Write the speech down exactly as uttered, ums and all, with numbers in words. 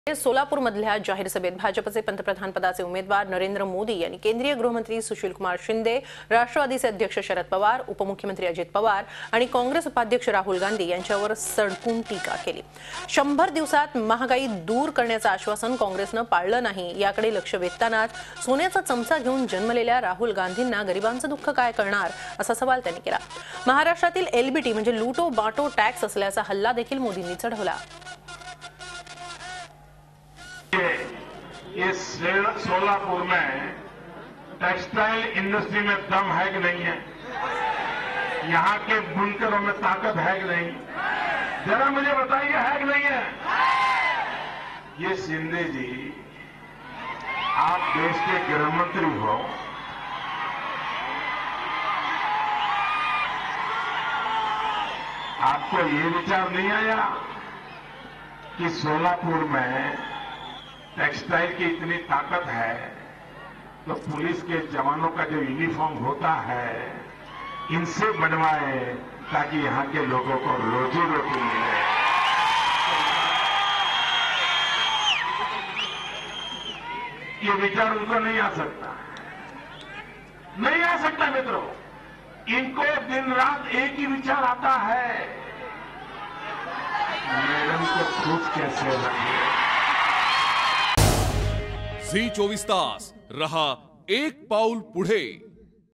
सोलापूर मधल्या जाहीर सभेत भाजपचे पंतप्रधान पदाचे उमेदवार नरेंद्र मोदी यांनी केंद्रीय गृहमंत्री सुशील कुमार शिंदे, राष्ट्रवादीचे अध्यक्ष शरद पवार, उपमुख्यमंत्री अजित पवार आणि काँग्रेस उपाध्यक्ष राहुल गांधी यांच्यावर सडकून टीका केली। शंभर दिवसात महागाई दूर करण्याचं आश्वासन काँग्रेसनं पाळलं नाही याकडे लक्ष वेधतानाच सोन्याचा चमचा घेऊन जन्मलेल्या राहुल गांधींना गरिबांचं दुःख काय करणार असा सवाल त्यांनी केला। महाराष्ट्रातील एलबीटी म्हणजे लूटो बाटो टॅक्स असल्याचा हल्ला देखील मोदींनी चढवला। ये सोलापुर में टेक्सटाइल इंडस्ट्री में दम है कि नहीं है? यहाँ के बुनकरों में ताकत है कि नहीं? जरा मुझे बताइए, है कि नहीं है? ये शिंदे जी, आप देश के गृह मंत्री हो, आपको ये विचार नहीं आया कि सोलापुर में टेक्सटाइल की इतनी ताकत है तो पुलिस के जवानों का जो यूनिफॉर्म होता है इनसे बनवाए ताकि यहां के लोगों को रोजी रोटी मिले। ये विचार उनको नहीं आ सकता, नहीं आ सकता मित्रों। इनको दिन रात एक ही विचार आता है, मैडम को खुश कैसे रखें। झी चोवीस तास रहा एक पाऊल पुढे।